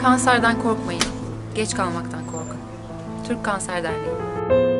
Kanserden korkmayın. Geç kalmaktan korkun. Türk Kanser Derneği.